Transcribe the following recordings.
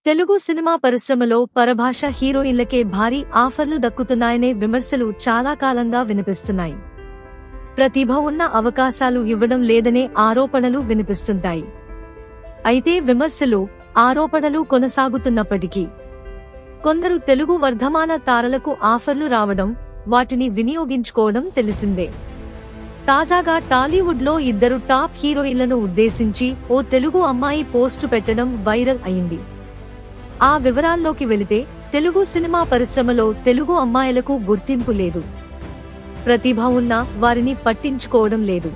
Telugu cinema పరిశ్రమలో పరభాష హీరోయిన్లకే భారీ ఆఫర్లు దక్కుతున్నాయనే విమర్శలు చాలా కాలంగా వినిపిస్తున్నాయి. ప్రతిభ ఉన్న అవకాశాలు ఇవ్వడం లేదనే ఆరోపణలు వినిపిస్తుంటాయి. అయితే విమర్శలు, ఆరోపణలు కొనసాగుతున్నప్పటికీ కొందరు తెలుగు వర్ధమాన తారలకు ఆఫర్లు రావడం, వాటిని వినియోగించుకోవడం తెలిసిందే. తాజాగా టాలీవుడ్లో ఇద్దరు టాప్ హీరోయిన్లను ఉద్దేశించి ఓ తెలుగు అమ్మాయి పోస్టు పెట్టడం వైరల్ అయింది. ఆ వివరాల్లోకి వెళితే, తెలుగు సినిమా పరిశ్రమలో తెలుగు అమ్మాయిలకు గుర్తింపు లేదు. ప్రతిభ ఉన్నా వారిని పట్టించుకోవడం లేదు.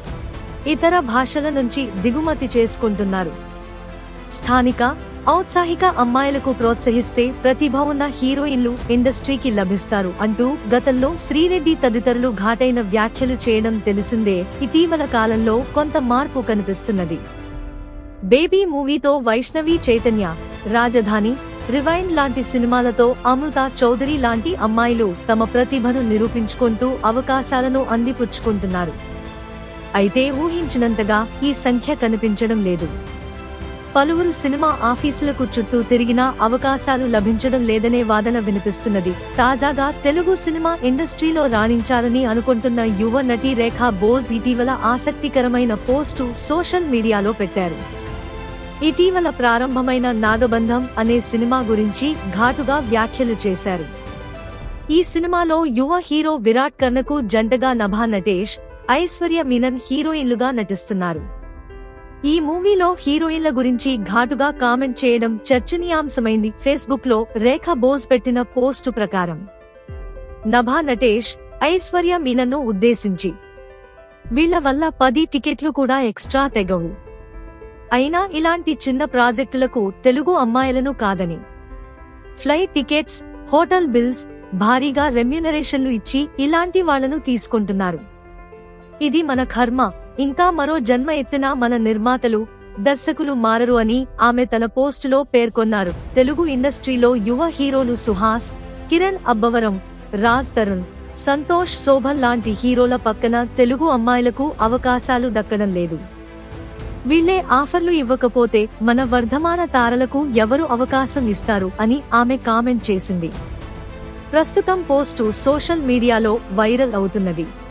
ఇతర భాషల నుంచి దిగుమతి చేసుకుంటున్నారు. స్థానిక, ఔత్సాహిక అమ్మాయిలకు ప్రోత్సహిస్తే ప్రతిభ ఉన్న హీరోయిన్లు ఇండస్ట్రీకి లభిస్తారు అంటూ గతంలో శ్రీరెడ్డి తదితరులు ఘాటైన వ్యాఖ్యలు చేయడం తెలిసిందే. ఇటీవల కాలంలో కొంత మార్పు కనిపిస్తున్నది. బేబీ మూవీతో వైష్ణవి చైతన్య, రాజధాని, రివైండ్ లాంటి సినిమాలతో అమృత చౌదరి లాంటి అమ్మాయిలు తమ ప్రతిభను నిరూపించుకుంటూ అవకాశాలను అందిపుచ్చుకుంటున్నారు. అయితే ఊహించినంతగా ఈ సంఖ్య కనిపించడం లేదు. పలువురు సినిమా ఆఫీసులకు చుట్టూ తిరిగినా అవకాశాలు లభించడం లేదనే వాదన వినిపిస్తున్నది. తాజాగా తెలుగు సినిమా ఇండస్ట్రీలో రాణించాలని అనుకుంటున్న యువ నటి రేఖా బోజ్ ఇటీవల ఆసక్తికరమైన పోస్టు సోషల్ మీడియాలో పెట్టారు. ఇటీవల ప్రారంభమైన నాగబంధం అనే సినిమా గురించి ఘాటుగా వ్యాఖ్యలు చేశారు. ఈ సినిమాలో యువ హీరో విరాట్ కర్ణకు జంటగా నభా నటేష్, ఐశ్వర్య మీనన్ హీరోయిన్లుగా నటిస్తున్నారు. ఈ మూవీలో హీరోయిన్ల గురించి ఘాటుగా కామెంట్ చేయడం చర్చనీయాంశమైంది. ఫేస్బుక్ లో రేఖా బోజ్ పెట్టిన పోస్టు ప్రకారం నభా నటేష్, ఐశ్వర్య మీనన్ను ఉద్దేశించి, వీళ్ల వల్ల 10 టికెట్లు కూడా ఎక్స్ట్రా తెగవు. అయినా ఇలాంటి చిన్న ప్రాజెక్టులకు తెలుగు అమ్మాయిలను కాదని ఫ్లైట్ టికెట్స్, హోటల్ బిల్స్, భారీగా రెమ్యూనరేషన్లు ఇచ్చి ఇలాంటి వాళ్లను తీసుకుంటున్నారు. ఇది మన కర్మ. ఇంకా మరో జన్మ ఎత్తినా మన నిర్మాతలు, దర్శకులు మారరు అని ఆమె తన పోస్టులో పేర్కొన్నారు. తెలుగు ఇండస్ట్రీలో యువ హీరోలు సుహాస్, కిరణ్ అబ్బవరం, రాజ్ తరుణ్, సంతోష్ శోభన్ లాంటి హీరోల పక్కన తెలుగు అమ్మాయిలకు అవకాశాలు దక్కడం లేదు. వీళ్లే ఆఫర్లు ఇవ్వకపోతే మన వర్ధమాన తారలకు ఎవరు అవకాశం ఇస్తారు అని ఆమె కామెంట్ చేసింది. ప్రస్తుతం పోస్టు సోషల్ మీడియాలో వైరల్ అవుతున్నది.